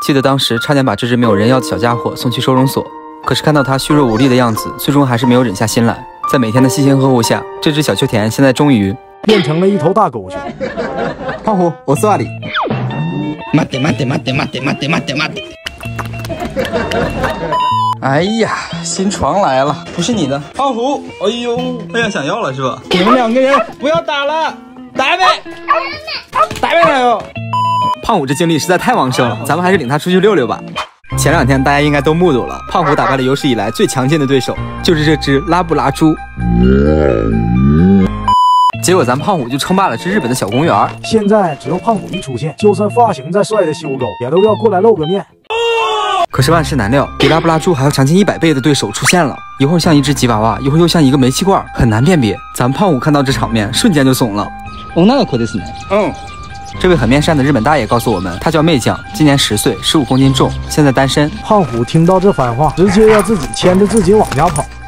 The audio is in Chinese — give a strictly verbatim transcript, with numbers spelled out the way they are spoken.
记得当时差点把这只没有人要的小家伙送去收容所，可是看到它虚弱无力的样子，最终还是没有忍下心来。在每天的细心呵护下，这只小秋田现在终于变成了一头大狗熊。 胖虎，我坐里。 待て待て待て待て待て待て待て。 哎呀，新床来了，不是你的，胖虎。哎呦，哎呀，想要了是吧？你们两个人不要打了，打呗，打呗，打哟。 胖虎这精力实在太旺盛了，咱们还是领他出去溜溜吧。前两天大家应该都目睹了，胖虎打败了有史以来最强劲的对手，就是这只拉布拉猪。结果咱胖虎就称霸了这日本的小公园。 现在只要胖虎一出现，就算发型再帅的修狗也都要过来露个面。 可是万事难料，比拉布拉猪还要强劲一百倍的对手出现了，一会儿像一只吉娃娃，一会儿又像一个煤气罐，很难辨别。咱们胖虎看到这场面，瞬间就怂了。 哦，那个可得是呢。嗯。 这位很面善的日本大爷告诉我们，他叫妹酱，今年十岁，十五公斤重，现在单身。 胖虎听到这番话，直接要自己牵着自己往家跑。